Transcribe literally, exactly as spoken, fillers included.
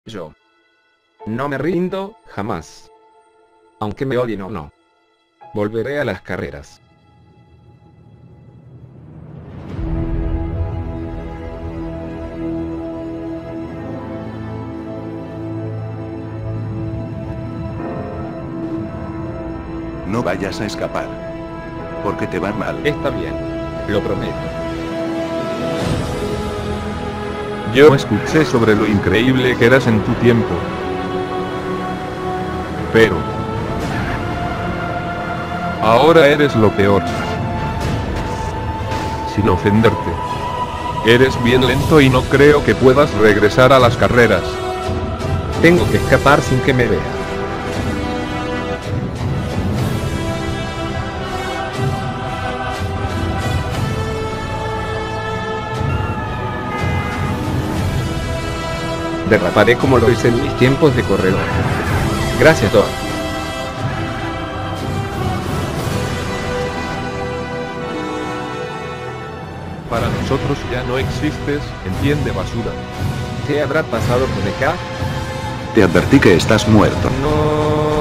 Yo no me rindo, jamás. Aunque me odien o no. Volveré a las carreras. No vayas a escapar. Porque te va mal. Está bien. Lo prometo. Yo escuché sobre lo increíble que eras en tu tiempo. Pero ahora eres lo peor. Sin ofenderte. Eres bien lento y no creo que puedas regresar a las carreras. Tengo que escapar sin que me vea. Derraparé como lo hice en mis tiempos de corredor. Gracias, Thor. Para nosotros ya no existes, entiende, basura. ¿Qué habrá pasado con E K? Te advertí que estás muerto. No.